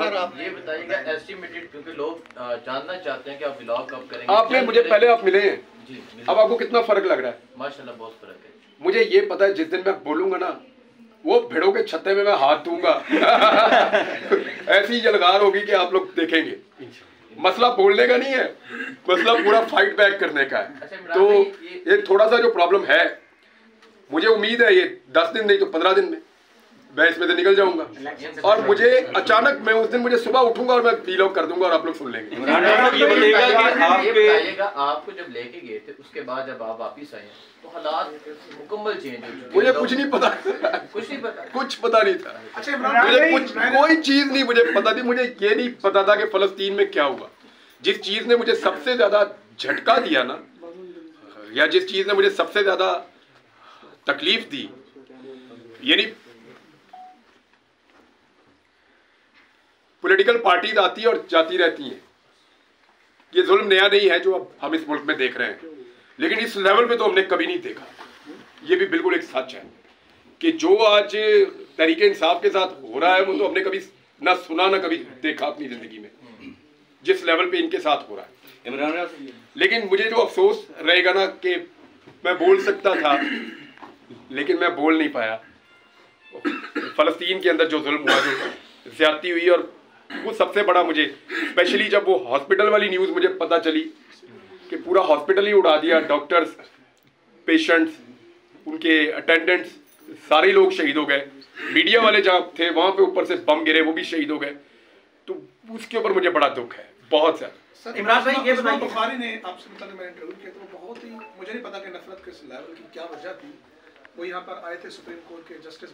Sir आप ये बताइएगा एस्टिमेटेड, क्योंकि लोग जानना चाहते हैं कि आप व्लॉग कब करेंगे। आपने मुझे पहले आप मिले हैं जी, अब आपको कितना फर्क लग रहा है? माशाल्लाह बहुत फर्क है। मुझे ये पता है जिस दिन मैं बोलूंगा ना वो भेड़ों के छत्ते में मैं हाथ दूंगा ऐसी जलगार होगी कि आप लोग देखेंगे। मसला बोलने का नहीं है, मसला पूरा फाइट बैक करने का है। तो ये थोड़ा सा जो प्रॉब्लम है, मुझे उम्मीद है ये 10 दिन नहीं तो 15 दिन में मैं इसमें से निकल जाऊंगा। और मुझे अचानक मैं उस दिन मुझे सुबह उठूंगा और मैं वीलॉग कर दूंगा और आप लोग सुन लेंगे। ये बताइएगा आपको जब लेके गए थे उसके बाद जब आप वापिस आए तो हालात मुकम्मल चेंज हो चुके। मुझे कुछ नहीं पता, कुछ पता नहीं था। मुझे कुछ कोई चीज नहीं मुझे पता थी। मुझे ये नहीं पता था कि फलस्तीन में क्या हुआ। जिस चीज ने मुझे सबसे ज्यादा झटका दिया ना, या जिस चीज ने मुझे सबसे ज्यादा तकलीफ दी, यानी पॉलिटिकल पार्टीज आती है और जाती रहती हैं। ये जुल्म नया नहीं है जो अब हम इस मुल्क में देख रहे हैं, लेकिन इस लेवल पे तो हमने कभी नहीं देखा। ये भी बिल्कुल एक सच है कि जो आज तहरीके इंसाफ के साथ हो रहा है वो तो हमने कभी ना सुना ना कभी देखा अपनी जिंदगी में, जिस लेवल पे इनके साथ हो रहा है। लेकिन मुझे जो अफसोस रहेगा ना कि मैं बोल सकता था लेकिन मैं बोल नहीं पाया। फलस्तीन के अंदर जो जुल्म हुआ, जो ज्यादती हुई, और वो सबसे बड़ा मुझे स्पेशली जब वो हॉस्पिटल वाली न्यूज़ मुझे पता चली कि पूरा हॉस्पिटल ही उड़ा दिया, डॉक्टर्स, पेशेंट्स, उनके अटेंडेंट्स, सारे लोग शहीद हो गए। मीडिया वाले जहाँ थे वहाँ पे ऊपर से बम गिरे, वो भी शहीद हो गए। तो उसके ऊपर मुझे बड़ा दुख है, बहुत ज़्यादा। सर इमरान भाई, ये बताइए, बुखारी ने आपसे मतलब मैं इंटरव्यू किया तो बहुत ही, मुझे नहीं पता कि नफरत किस लेवल की क्या वजह थी। वो यहाँ पर आए थे सुप्रीम कोर्ट के जस्टिस